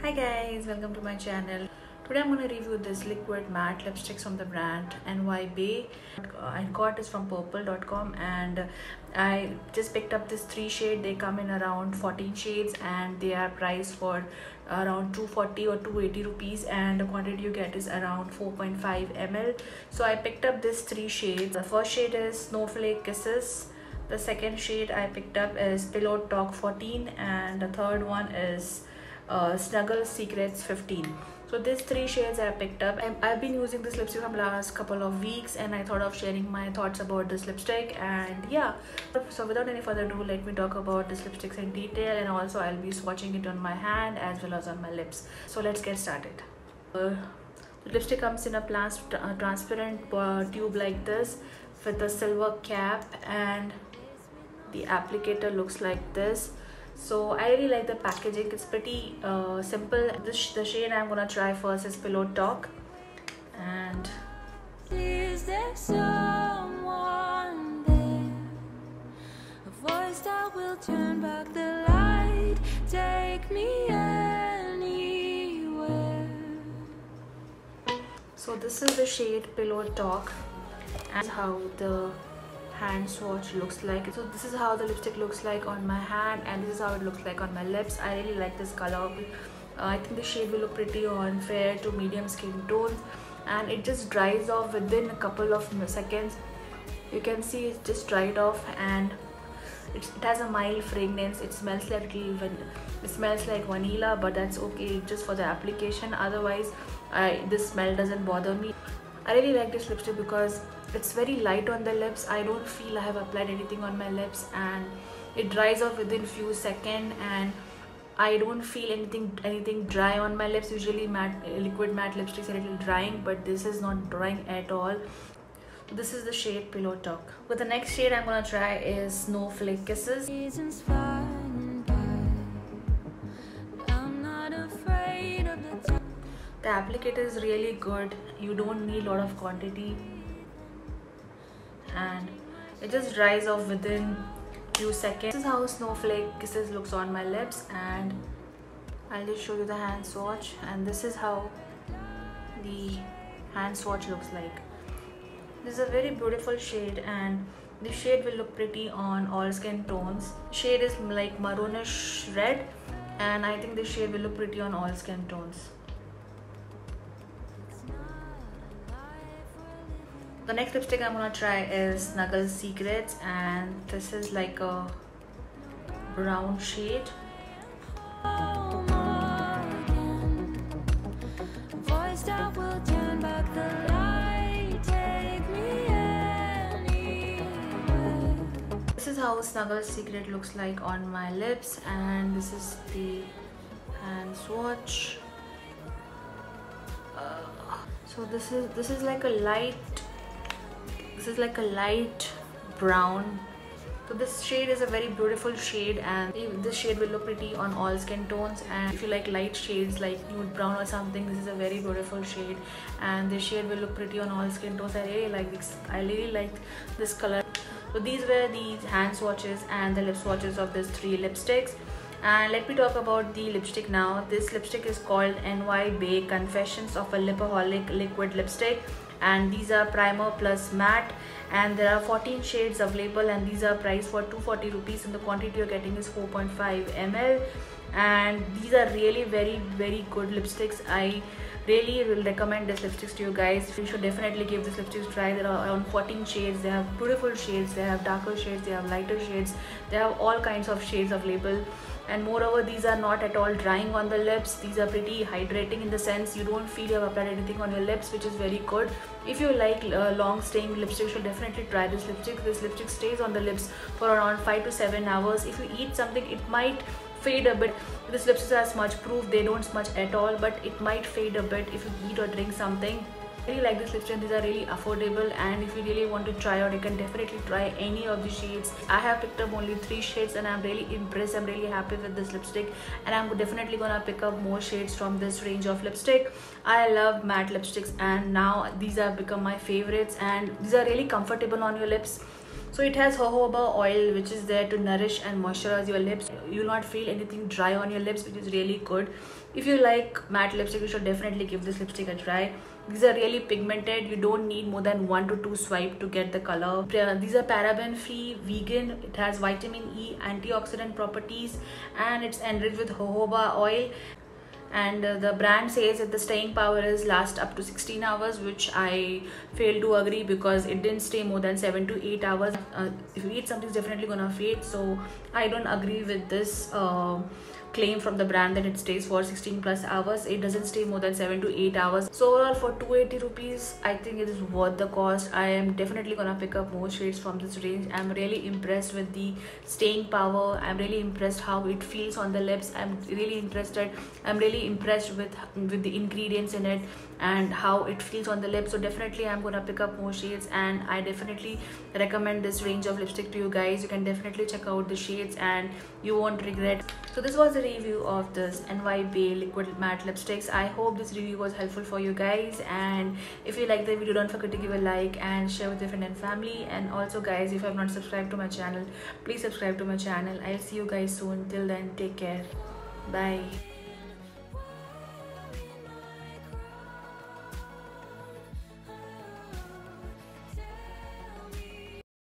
Hi guys, welcome to my channel. Today I'm going to review this liquid matte lipsticks from the brand NYB. I got this from purple.com and I just picked up this 3 shade. They come in around 14 shades and they are priced for around 240 or 280 rupees, and the quantity you get is around 4.5 ml. So I picked up this 3 shades. The first shade is Snowflake Kisses. The second shade I picked up is Pillow Talk 14, and the third one is Snuggle Secrets 15. So these 3 shades I picked up. I've been using this lipstick from last couple of weeks and I thought of sharing my thoughts about this lipstick. And yeah, so without any further ado, let me talk about this lipstick in detail, and also I'll be swatching it on my hand as well as on my lips. So let's get started. The lipstick comes in a transparent tube like this with a silver cap, and the applicator looks like this. So I really like the packaging. It's pretty simple. The shade I'm gonna try first is Pillow Talk. And is there someone there, a voice that will turn back the light, take me anywhere? So this is the shade Pillow Talk, and how the hand swatch looks like. So this is how the lipstick looks like on my hand, and this is how it looks like on my lips. I really like this color. I think the shade will look pretty on fair to medium skin tones, and it just dries off within a couple of seconds. You can see it just dried off, and it has a mild fragrance. It smells like vanilla, but that's okay just for the application. Otherwise this smell doesn't bother me. I really like this lipstick because it's very light on the lips. I don't feel I have applied anything on my lips, and it dries off within few seconds, and I don't feel anything dry on my lips. Usually liquid matte lipsticks are a little drying, but this is not drying at all. This is the shade Pillow Talk. But the next shade I'm gonna try is Snowflake Kisses. The applicator is really good. You don't need a lot of quantity, and it just dries off within few seconds. This is how Snowflake Kisses looks on my lips, and I'll just show you the hand swatch. And this is how the hand swatch looks like. This is a very beautiful shade, and this shade will look pretty on all skin tones. Shade is like maroonish red, and I think this shade will look pretty on all skin tones. The next lipstick I'm gonna try is Snuggle Secrets, and this is like a brown shade. This is how Snuggle Secret looks like on my lips, and this is the hand swatch. So this is like a light. This is like a light brown. So this shade is a very beautiful shade, and this shade will look pretty on all skin tones. And if you like light shades like nude brown or something, this is a very beautiful shade, and this shade will look pretty on all skin tones. I really like this. I really like this color. So these were the hand swatches and the lip swatches of these 3 lipsticks. And let me talk about the lipstick now. This lipstick is called NYB Confessions of a Lipaholic Liquid Lipstick, and these are primer plus matte, and there are 14 shades available, and these are priced for 240 rupees, and the quantity you're getting is 4.5 ml. And these are really very good lipsticks. I really will recommend this lipsticks to you guys. You should definitely give this lipsticks a try. There are around 14 shades. They have beautiful shades, they have darker shades, they have lighter shades, they have all kinds of shades available. And moreover, these are not at all drying on the lips. These are pretty hydrating in the sense you don't feel you have applied anything on your lips, which is very good. If you like long staying lipstick, you should definitely try this lipstick. This lipstick stays on the lips for around 5 to 7 hours. If you eat something, it might fade a bit. This lipstick are smudge proof. They don't smudge at all, but it might fade a bit if you eat or drink something. I really like this lipstick. These are really affordable, and if you really want to try out, you can definitely try any of the shades. I have picked up only 3 shades, and I'm really impressed. I'm really happy with this lipstick, and I'm definitely gonna pick up more shades from this range of lipstick. I love matte lipsticks, and now these have become my favorites, and these are really comfortable on your lips. So it has jojoba oil, which is there to nourish and moisturize your lips. You will not feel anything dry on your lips, which is really good. If you like matte lipstick, you should definitely give this lipstick a try. These are really pigmented. You don't need more than 1 to 2 swipe to get the color. These are paraben free, vegan. It has vitamin E, antioxidant properties, and it's enriched with jojoba oil. And the brand says that the staying power is last up to 16 hours, which I fail to agree, because it didn't stay more than 7 to 8 hours. If you eat something, it's definitely gonna fade, so I don't agree with this claim from the brand that it stays for 16 plus hours. It doesn't stay more than 7 to 8 hours. So overall, for 280 rupees, I think it is worth the cost. I am definitely gonna pick up more shades from this range. I'm really impressed with the staying power. I'm really impressed how it feels on the lips. I'm really impressed with the ingredients in it and how it feels on the lips. So definitely I'm gonna pick up more shades, and I definitely recommend this range of lipstick to you guys. You can definitely check out the shades and you won't regret. So this was the review of this NY Bae liquid matte lipsticks. I hope this review was helpful for you guys, and if you like the video, don't forget to give a like and share with your friend and family. And also guys, if you have not subscribed to my channel, please subscribe to my channel. I'll see you guys soon. Till then, take care. Bye.